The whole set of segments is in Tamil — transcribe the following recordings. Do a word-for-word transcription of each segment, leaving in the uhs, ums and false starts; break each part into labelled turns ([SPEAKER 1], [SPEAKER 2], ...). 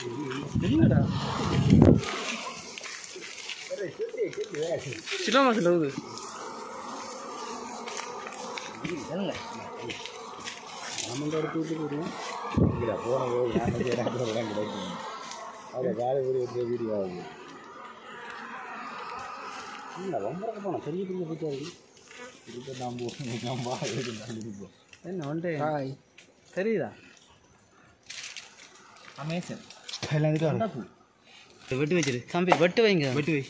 [SPEAKER 1] என்னடா சின்ன மாசம் லவுது
[SPEAKER 2] நம்மளோட தூக்கி போடுவோம் இல்லை போன போது நான் கிடைக்கும் அதை வேலை வீடியோ வீடியோ ஆகுது இல்லை ரொம்ப போனோம் பெரிய பெரிய பூச்சா இருக்குது இருக்க நம்ப நம்ப இருப்போம்
[SPEAKER 1] என்ன ஒன்று தெரியுதா அமேசன் வெட்டு வச்சிரு கம்பி வெட்டு வைங்க வெட்டு வை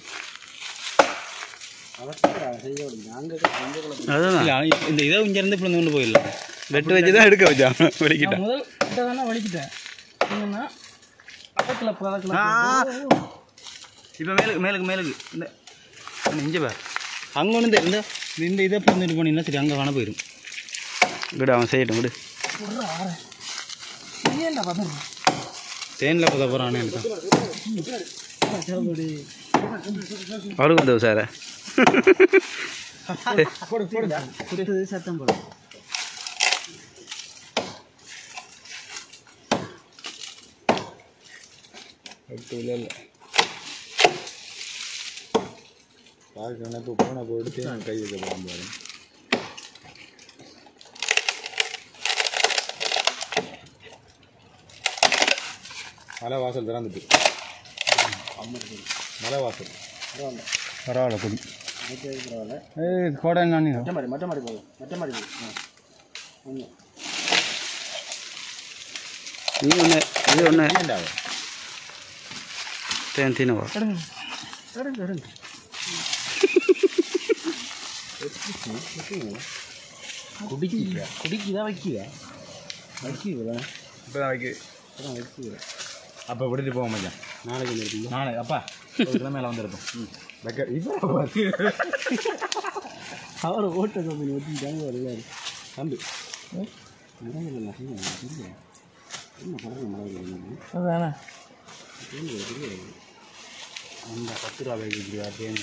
[SPEAKER 1] அதான் இந்த இதை இங்கேருந்து இப்போ கொண்டு போயிடலாம் வெட்டு வச்சு தான் எடுக்க வச்சான் வலிக்கிட்டேன் முதல் கிட்ட தானே வலிக்கிட்டேன் என்னன்னா பக்கத்தில் பக்கத்தில் இப்போ மேலுக்கு மேலுக்கு மேலுக்கு இந்த இங்கே பார் அங்கே ஒன்று இந்த இந்த இதை பிறந்துட்டு போனீங்கன்னா சரி அங்கே காண போயிடும் விடு அவன் செய்யட்டும் விடு தேனில் பார்த்த போகிறானே அவருக்கு வந்தது சார் சத்தம் போட இல்லை இல்லை
[SPEAKER 2] பார்க்கணும் இப்போ போன போட்டு நான் கை வைக்க போகிறேன் பாரு மலை வாசல் திறந்துட்டு மலை வாசல் பரவாயில்ல கொடி பரவாயில்ல ஏய் கோடை நான் மொட்டை மாடி மொட்டை மாடி போகும் மொட்டை மாடி போகும் ஒன்று
[SPEAKER 1] நீ ஒன்று இது ஒன்று தேன் தீனவா குடிக்கிறியா குடிக்குதா வைக்கியா வைக்கிறா
[SPEAKER 2] இப்போ தான் வைக்க
[SPEAKER 1] அப்புறம் வைக்கிறேன்
[SPEAKER 2] அப்போ விட்டுட்டு போவோம் மச்சான்
[SPEAKER 1] நாளைக்கு வந்துருக்கீங்க
[SPEAKER 2] நாளைக்கு அப்பா ஒரு கிழமையில வந்துருப்போம் ம் வைக்க இப்போ
[SPEAKER 1] அவரை ஓட்ட கம்பெனி வச்சுட்டாங்க வருவார்
[SPEAKER 2] தம்பி
[SPEAKER 1] அதானே
[SPEAKER 2] அந்த பத்து ரூபா வைக்கிறா தேன்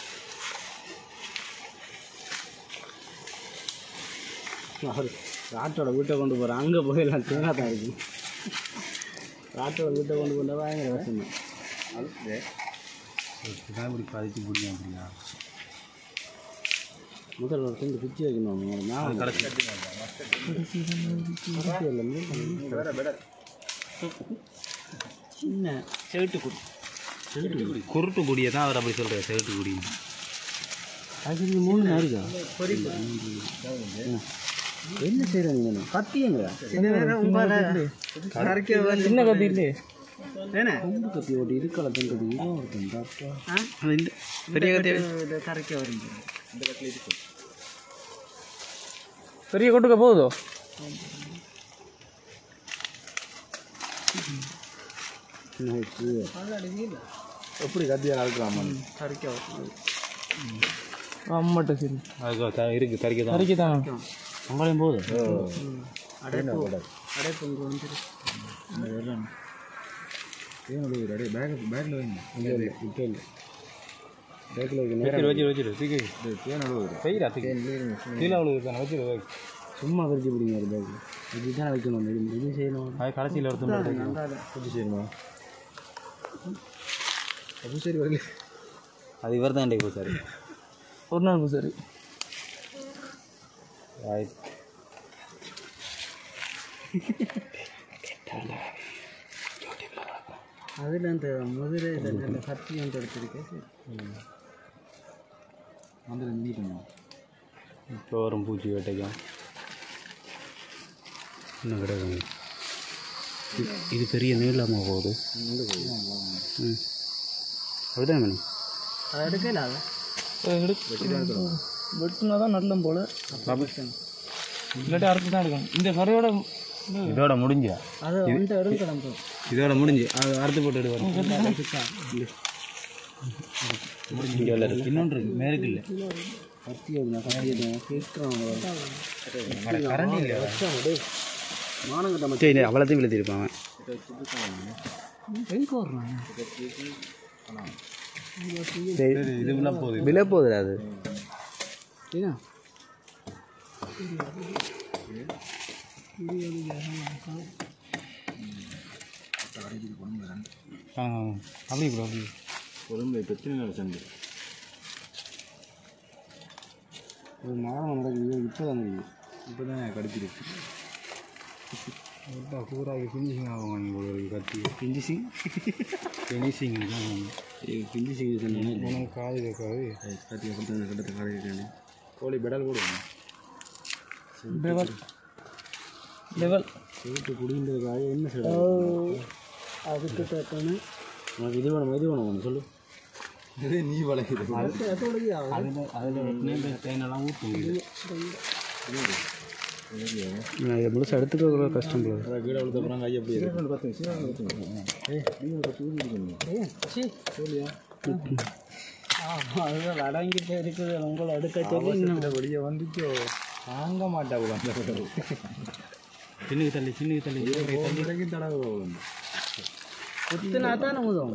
[SPEAKER 1] அவர் ராட்டோட வீட்டை கொண்டு போகிறேன் அங்கே போயெல்லாம் தேங்காய் தான் இருக்கும் ராட்டோட வீட்டை கொண்டு போனால் பயங்கர விஷயம்
[SPEAKER 2] அது தான் இப்படி பதிச்சு பிடிக்கும் அப்படியா
[SPEAKER 1] முதல் ஒரு ரெண்டு பிச்சு வைக்கணும் நான்
[SPEAKER 2] கடைசி
[SPEAKER 1] சின்ன செவிட்டு குடி
[SPEAKER 2] செவிட்டு குடி குருட்டு குடியை தான் அவர் அப்படி சொல்கிறார் செவிட்டு குடி
[SPEAKER 1] அது மூணு நாளைக்கா என்ன செய்கிறாங்க கத்தியங்க சின்ன கத்தி இல்லை ஏன்னா ரொம்ப கத்தி ஓட்டி இருக்கல தந்தது பெரிய கத்தி கரைக்க வருங்க இந்த கட்டில் இருக்கு பெரிய கொட்டுக்க போகுதோ
[SPEAKER 2] எப்படி கத்தியாக நடக்கலாமா
[SPEAKER 1] கரைக்க அம்மாட்ட சரி
[SPEAKER 2] அதுக்கு இருக்குது கறிக்க தான்
[SPEAKER 1] கரைக்க தான்
[SPEAKER 2] உங்களையும் போகுது
[SPEAKER 1] அடைப்பு அடைப்பு இங்கே வந்துரு
[SPEAKER 2] ஏன் அடையே பேக் பேக்கில் வைங்க இல்லை இல்லை இப்போ இல்லை பேக்கில் வைக்க
[SPEAKER 1] வச்சிரு வச்சிரு வச்சிரு தூக்கி
[SPEAKER 2] தேன் அழுவுது
[SPEAKER 1] செய்கிறா தூக்கி கீழே அவ்வளோ தானே வச்சிரு வை சும்மா கறிச்சு பிடிங்க ஒரு பேக்கில் இது தான் வைக்கணும் இது இது செய்யணும் அது கடைசியில் ஒருத்தர்
[SPEAKER 2] கொஞ்சம் செய்யணுமா அது சரி வரல
[SPEAKER 1] அது இவர் தான் இன்றைக்கு பூசாரி ஒரு நாள் பூசாரி
[SPEAKER 2] ரைட்
[SPEAKER 1] அதில் அந்த முதலே இந்த கத்தி வந்து எடுத்துருக்கேன்
[SPEAKER 2] வந்து நீட்டமா
[SPEAKER 1] இப்போ வரும் பூச்சி வேட்டைக்கும் இன்னும் கிடையாது இது பெரிய நீளமாக போகுது ம் அப்படிதான் வேணும் அதை எடுக்கல வெட்டுனா தான் நல்லம் போல் இல்லாட்டி அறுத்து தான் எடுக்கணும் இந்த கரையோட
[SPEAKER 2] இதோட முடிஞ்சா
[SPEAKER 1] அதை வந்து எடுக்கலாம்
[SPEAKER 2] இதோட முடிஞ்சு அது அறுத்து போட்டு எடுவாங்க இன்னொன்று இருக்கு மேற்கு இல்லை
[SPEAKER 1] கத்தி கேட்குறோம்
[SPEAKER 2] கரண்டி இல்லை
[SPEAKER 1] மானங்கிட்ட மட்டும் அவ்வளோத்தையும் விழுத்திருப்பான் எங்கே வர்றான்
[SPEAKER 2] இது விழ போகுது
[SPEAKER 1] விழ போகுது அது ஏன்னா
[SPEAKER 2] ஆ அப்படி ப்ரோ அப்படி
[SPEAKER 3] கொழும்பு பிரச்சனை இல்லை சண்டை
[SPEAKER 2] ஒரு மாதம் நடக்குது இப்போ தான் நடக்குது
[SPEAKER 3] இப்போ தான் கடிச்சிருக்கு
[SPEAKER 2] பூராக ஃபினிஷிங் ஆகும் உங்களுக்கு கத்தி
[SPEAKER 1] ஃபினிஷிங்
[SPEAKER 2] ஃபினிஷிங் தான்
[SPEAKER 1] ஃபினிஷிங் சொன்னேன்
[SPEAKER 2] உனக்கு காது கேட்காது
[SPEAKER 3] கத்தி கொடுத்து கட்டத்தை காலை கேட்காது கோழி பெடல் போடுவோம்
[SPEAKER 1] லெவல் லெவல்
[SPEAKER 3] வீட்டு குடின்றதுக்காக என்ன செய்ய
[SPEAKER 1] அதுக்கு தக்கன
[SPEAKER 3] உனக்கு இது வேணும் இது வேணும் சொல்லு இதே நீ வளைக்குது
[SPEAKER 2] அதில் அதில் தேனெல்லாம் ஊற்றுங்க
[SPEAKER 1] முழுசாக எடுத்துக்க கஷ்டம் போல
[SPEAKER 3] கீழே விழுத்த அப்புறம் கை எப்படி
[SPEAKER 1] அதுதான் அடங்கிட்டு இருக்குது உங்களை அடுக்க சொல்லி இன்னும்
[SPEAKER 3] வெளியே வந்துச்சோ தாங்க மாட்டா அந்த
[SPEAKER 2] சின்னுக்கு தள்ளி சின்னுக்கு தள்ளி
[SPEAKER 3] தள்ளி தடவை
[SPEAKER 1] குத்துனா தான் நமதும்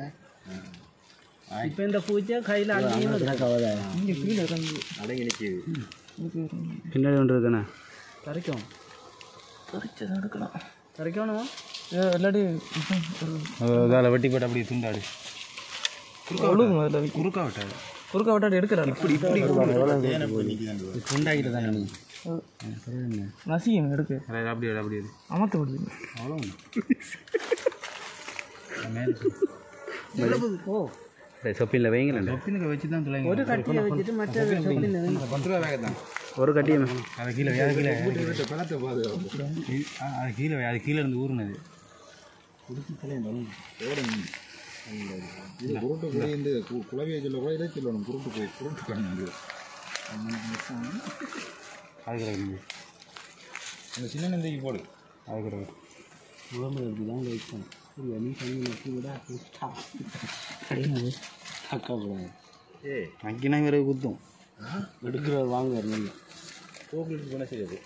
[SPEAKER 1] இப்போ இந்த பூச்சை கையில் அடங்கி
[SPEAKER 3] அடங்கி நிற்கிது
[SPEAKER 1] பின்னாடி ஒன்று இருக்குண்ணே கரைக்கும் கரைச்சதான் எடுக்கலாம் கரைக்கணும் இல்லாட்டி
[SPEAKER 2] அதில் வெட்டி போட்டு அப்படி துண்டாடு
[SPEAKER 1] ஒழுகும் அதில்
[SPEAKER 2] குறுக்கா விட்டாது
[SPEAKER 1] குறுக்க விட்டாடி எடுக்கிறாரு இப்படி இப்படி
[SPEAKER 2] துண்டாகிட்டு தானே நீ
[SPEAKER 1] நசியும் எடுக்கு
[SPEAKER 2] அப்படி அப்படி
[SPEAKER 1] அமர்த்த முடியும்
[SPEAKER 2] அவ்வளோ
[SPEAKER 1] ஓ
[SPEAKER 2] சொப்பில் வைங்களேன் சொப்பினுக்கு வச்சு தான் துளைங்க
[SPEAKER 1] ஒரு கட்டியை வச்சுட்டு மற்ற
[SPEAKER 2] பத்து ரூபா வேக தான்
[SPEAKER 1] ஒரு கட்டியை
[SPEAKER 2] அது கீழே அது கீழே
[SPEAKER 3] பணத்தை பாதுகாப்பு
[SPEAKER 2] அது கீழே அது கீழே இருந்து ஊறுனது
[SPEAKER 3] இது குருட்டு போய் இந்த குழவியை சொல்ல கூட இதை சொல்லணும் குருட்டு போய் குருட்டு பண்ணு
[SPEAKER 2] அதுக்கு
[SPEAKER 3] அந்த சின்ன நந்தைக்கு போடு
[SPEAKER 2] அதுக்கு
[SPEAKER 1] உடம்புல இருக்குதான் வைக்கணும் சரி நீ பண்ணி வச்சு விட அக்கா போடுங்க
[SPEAKER 3] ஏ
[SPEAKER 2] அங்கினா வேறு குத்தும்
[SPEAKER 1] எடுக்கிறவர் வாங்க நல்ல
[SPEAKER 3] கோகுலுக்கு போனால் சரி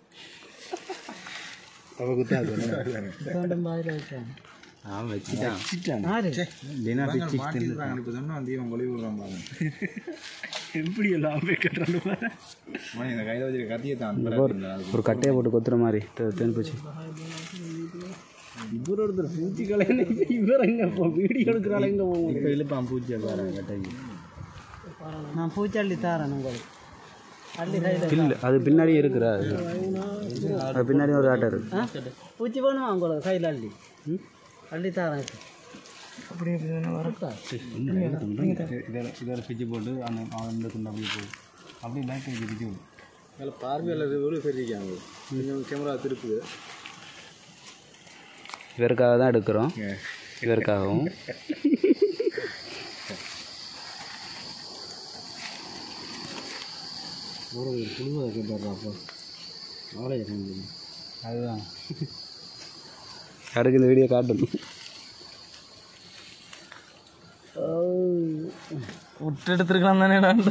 [SPEAKER 2] அவள் குத்தாது
[SPEAKER 1] பாயில் வச்சான்
[SPEAKER 2] அவன் வச்சுட்டான்
[SPEAKER 3] தினா மாட்டிருக்காங்க இப்போ சொன்னால் வந்து இவன் ஒளி விடுறான் பாருங்க
[SPEAKER 1] எப்படி எல்லாம் போய் கட்டுறாங்க
[SPEAKER 3] இந்த கையில் வச்சுருக்க கத்தியை தான்
[SPEAKER 1] ஒரு கட்டையை போட்டு கொத்துற மாதிரி தேன் பூச்சி இவர் ஒருத்தர் பூச்சி கலைன்னு இவர் எங்கே போ வீடியோ எடுக்கிறாள் எங்கே போவோம்
[SPEAKER 2] இப்போ இழுப்பான் பூச்சி பாருங்க கட்டைக்கு
[SPEAKER 1] நான் பூச்சி அள்ளி தாரேன் உங்களுக்கு அள்ளி கையில்
[SPEAKER 2] இல்லை அது பின்னாடி இருக்கிறா அது பின்னாடி ஒரு ஆட்டை இருக்கு
[SPEAKER 1] பூச்சி வேணுமா உங்களுக்கு கையில் அள்ளி அள்ளி தாரேன் அப்படி வரக்கா
[SPEAKER 2] இதில் இதில் பிச்சு போட்டு அந்த அந்த துண்டு அப்படியே போடும் அப்படியே பேக் வச்சு பிச்சு விடும்
[SPEAKER 3] அதில் பார்வையாளர் எவ்வளோ தெரிவிக்காங்க கொஞ்சம் கேமரா திருப்புது
[SPEAKER 1] இவருக்காக தான் எடுக்கிறோம் இவருக்காகவும் ஒரு குழுவை கேட்பாப்போ அவளே
[SPEAKER 2] அதுதான்
[SPEAKER 1] யாருக்கு இந்த வீடியோ காட்டணும் விட்டு எடுத்துருக்கலாம் தானே நான்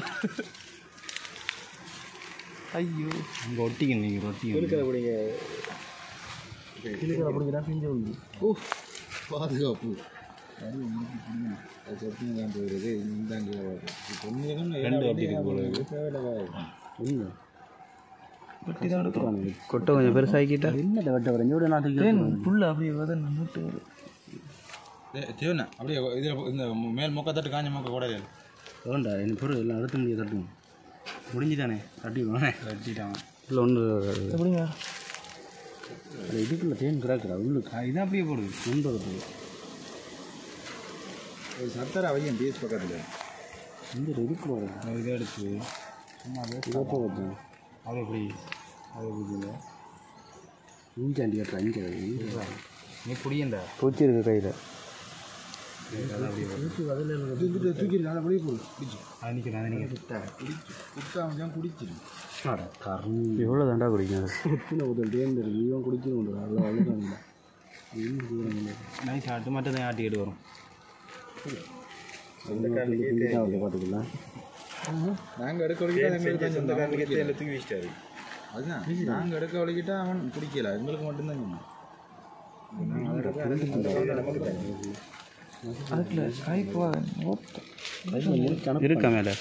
[SPEAKER 1] ஐயோ
[SPEAKER 2] அங்கே ஒட்டிக்கணும் நீங்கள் ஒட்டிக்கணும்
[SPEAKER 3] இருக்கிற பிடிங்க
[SPEAKER 1] அப்படிங்கிறா பிஞ்சு வந்து
[SPEAKER 3] ஓ பாதுகாப்பு அது சத்தியம் தான் போயிடுது இந்தாங்க
[SPEAKER 2] ரெண்டு அப்படி இருக்கு போல
[SPEAKER 1] ஒன்று வெட்டி தான் எடுக்கிறாங்க கொட்டை கொஞ்சம் பெருசாகிக்கிட்டா என்னத்தை வெட்ட வர இவ்வளோ நாட்டுக்கு புல்லு அப்படியே வந்து மூட்டு
[SPEAKER 3] தேவண்ணா அப்படியே இதில் இந்த மேல் மொக்க தட்டு காஞ்ச மொக்க கூட
[SPEAKER 1] வேண்டா என் பொருள் எல்லாம் அடுத்த முடிய தட்டுவோம் முடிஞ்சுதானே தட்டிடுவானே
[SPEAKER 2] கட்டிட்டான்
[SPEAKER 1] இல்லை ஒன்று எப்படிங்க அது இதுக்குள்ள தேன் கிராக்குறா உள்ளுக்கு
[SPEAKER 2] இதான் அப்படியே போடுது
[SPEAKER 1] முன்பகுது
[SPEAKER 3] ஒரு சத்தரா வையன் பீஸ் பக்கத்தில்
[SPEAKER 1] இந்த இதுக்குள்ள
[SPEAKER 2] அது இதை எடுத்து சும்மா
[SPEAKER 1] இதப்போ வச்சேன்
[SPEAKER 2] அது எப்படி அது எப்படி
[SPEAKER 1] இஞ்சாண்டி கட்டுறா இங்கே
[SPEAKER 2] நீ புடியண்டா
[SPEAKER 1] பூச்சி இருக்கு கையில்
[SPEAKER 3] தூக்கிட்டு அதை வெளியே போடு
[SPEAKER 2] அது நிற்கிறேன் அது நீங்கள்
[SPEAKER 3] குடிச்சான் குடிச்சிரு
[SPEAKER 1] எவ்வளோ தாண்டா குடிக்கும் எத்தனை முதல் தேர்ந்து இருக்கு இவன் குடிக்கணும் நல்லா வளர்க்காங்க
[SPEAKER 2] நைஸ் ஆட்டு மட்டும் தான் ஆட்டிக்கிட்டு வரும்
[SPEAKER 1] பார்த்துக்கலாம்
[SPEAKER 3] நாங்கள் எடுக்க வலிக்கிட்டா சொந்த காரணத்தை தூக்கி வச்சிட்டாரு அதுதான் நாங்கள் எடுக்க வலிக்கிட்டா அவன் குடிக்கல எங்களுக்கு மட்டும்தான் சொன்னான்
[SPEAKER 1] அதுக்குள்ள கை போகாத இருக்கா மேலே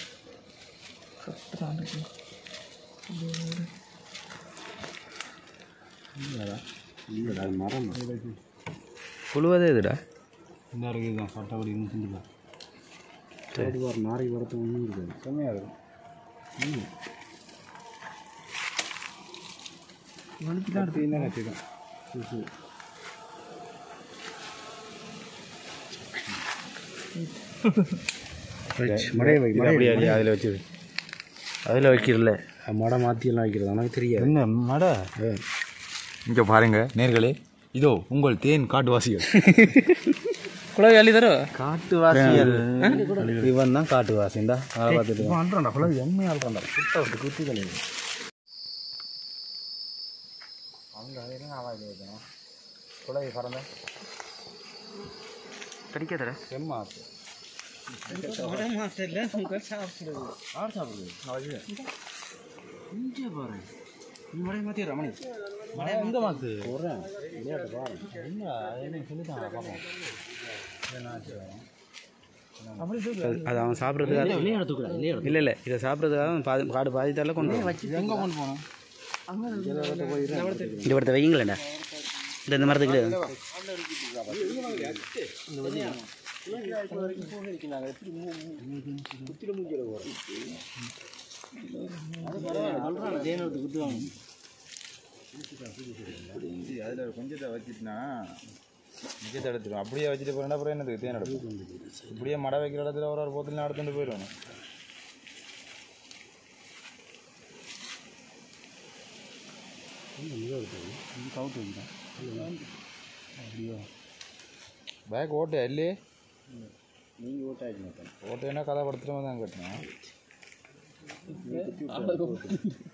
[SPEAKER 1] இல்லைடா அது மரம் புழுவதே இதுடா
[SPEAKER 2] இந்த இருக்குது தான் சட்டப்படி செஞ்சுக்கலாம் ஒரு நாளைக்கு வரத்து ஒன்றும் இருக்குது செம்மையாக இருக்கும் ம் வலிக்கு தான் எடுத்து என்ன வச்சுதான் சரி மடையை வை
[SPEAKER 1] அப்படியே அதில் வச்சு அதில் வைக்கிறல மடை மாற்றியெல்லாம் வைக்கிறது எனக்கு தெரியாது
[SPEAKER 2] என்ன மடை
[SPEAKER 3] இங்கே பாருங்க நேர்களே இதோ உங்கள் தேன் காட்டுவாசிகள்
[SPEAKER 1] குழவி அள்ளி தரும்
[SPEAKER 2] காட்டுவாசிகள் இவன் தான் காட்டுவாசிண்டா அதை பார்த்துட்டு அல்றான்டா குழவி எம்மையாக அல்றான்டா குட்டை விட்டு குத்தி கழிவு அவங்க அதெல்லாம் ஆவாது வைக்கணும் குழவி பறந்த
[SPEAKER 1] கடிக்காதடா
[SPEAKER 2] செம்மாத்து
[SPEAKER 1] மாசம் சாப்பிடுறது
[SPEAKER 2] ஆடு சாப்பிடுது இங்கே பாரு நீ மழையை மாற்றி ரமணி மழை எங்கே மாற்று போடுறேன் விளையாட்டு பாரு என்ன என்ன சொல்லிட்டாங்க பார்ப்போம்
[SPEAKER 1] அது அவன் சாப்பிட்றதுக்காக இல்லை இல்லை இதை சாப்பிட்றதுக்காக பாதி காடு பாதித்தால கொண்டு
[SPEAKER 2] வச்சு எங்கே கொண்டு போனோம்
[SPEAKER 1] இந்த படத்தை வைங்களேண்டா இந்த இந்த மரத்துக்கு
[SPEAKER 3] அதில் கொஞ்சத்தை வச்சுட்டுனா நிஜத்தை எடுத்துடும் அப்படியே வச்சுட்டு போகிறேன் அப்புறம் என்னதுக்கு தேன் எடுக்கும் இப்படியே மடை வைக்கிற இடத்துல ஒரு ஒரு போத்தில் எடுத்துட்டு போயிடுவேன் பேக் ஓட்டு இல்லையே
[SPEAKER 2] நீங்கள் ஓட்டாச்சு மாட்டேன்
[SPEAKER 3] ஓட்டுனா கதை படுத்துட்டு தான் கட்டினேன்